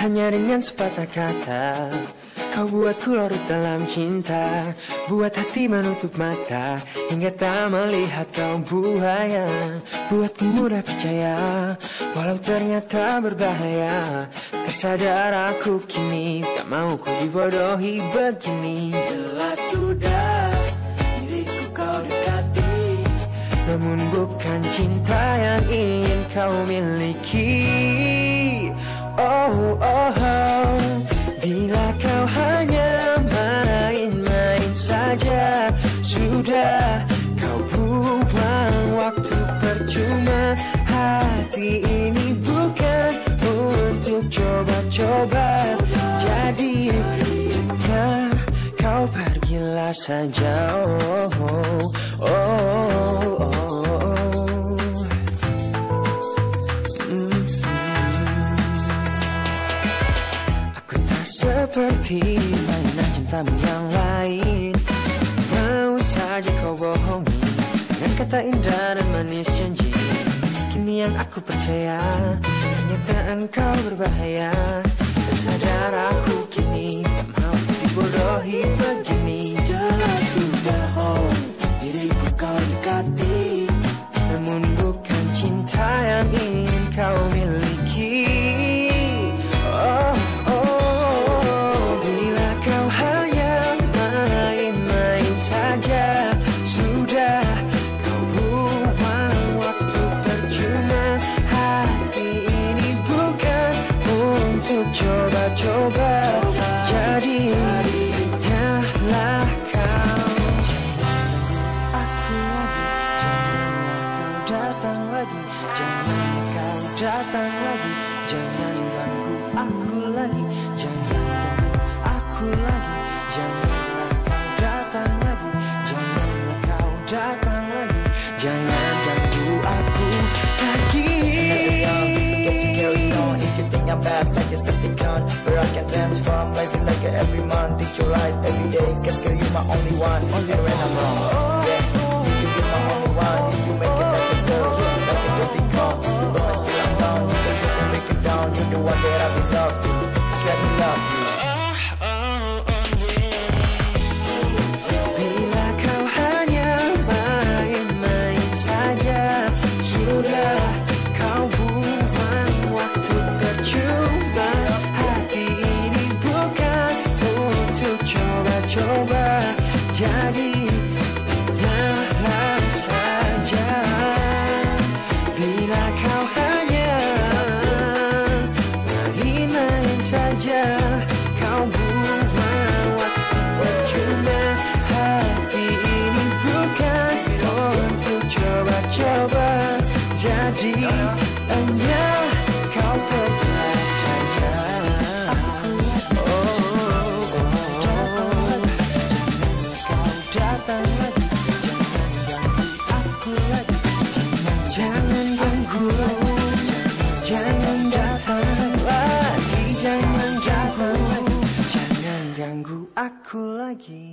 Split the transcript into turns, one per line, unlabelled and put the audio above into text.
Hanya dengan sepatah kata kau buatku larut dalam cinta, buat hati menutup mata hingga tak melihat kau buaya. Buatku mudah percaya walau ternyata berbahaya. Tersadar aku kini tak mau ku dibodohi begini.
Jelas sudah diriku kau dekati,
namun bukan cinta yang ingin kau miliki. Oh, oh, oh. Bila kau hanya main-main saja, sudah kau buang waktu percuma. Hati ini bukan untuk coba-coba. Jadi jika kau pergilah saja. Oh, oh, oh, oh, oh. Seperti mainan cintamu yang lain, mau saja kau bohongi dengan kata indah dan manis janji. Kini yang aku percaya ternyata engkau berbahaya. Tersadar aku kini tak mau dibodohi begini.
jelas sudah diriku kau dekati,
namun bukan cinta yang ingin kau miliki. Oh, sudah kau buang waktu percuma. Hati ini bukan untuk coba-coba. Jadi janganlah kau aku lagi, janganlah kau datang lagi, janganlah kau datang lagi, jangan ganggu aku lagi, jangan ganggu aku lagi, janganlah kau datang lagi, janganlah kau datang lagi, jangan ganggu aku lagi.
get to carry on. If you think I'm bad, like it's something gone, where I can transform life in like every month. Think you're right every day, cause girl you're my only one. Only when I'm wrong, yeah, you're my only one. Used to make it as a girl, nothing to think on, but I still I'm down. Don't you can make it down, you're the one that I've been loved to. Just let me love you.
Bila kau hanya main-main saja, sudah kau buang waktu percuma. Hati ini bukan untuk coba-coba. Jadi biarlah saja. Bila kau hanya main-main saja, kau buang waktu percuma. Hati ini bukan untuk coba-coba. Jadi hanya kau pergilah saja. Oh, oh, oh. Kau datang lagi, jangan ganggu aku lagi, jangan ganggu, jangan datang lagi, jangan ganggu, jangan ganggu aku lagi.